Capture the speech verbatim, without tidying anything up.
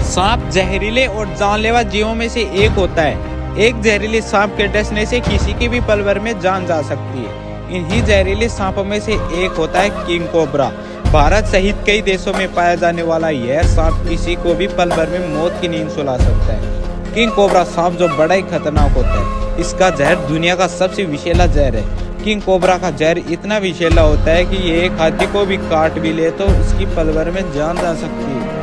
सांप जहरीले और जानलेवा जीवों में से एक होता है। एक जहरीले सांप के डसने से किसी की भी पल भर में जान जा सकती है। इन्हीं जहरीले सांपों में से एक होता है किंग कोबरा। भारत सहित कई देशों में पाया जाने वाला यह सांप किसी को भी पल भर में मौत की नींद सुला सकता है। किंग कोबरा सांप जो बड़ा ही खतरनाक होता है, इसका जहर दुनिया का सबसे विषैला जहर है। किंग कोबरा का जहर इतना विषैला होता है कि ये एक हाथी को भी काट भी ले तो उसकी पल भर में जान जा सकती है।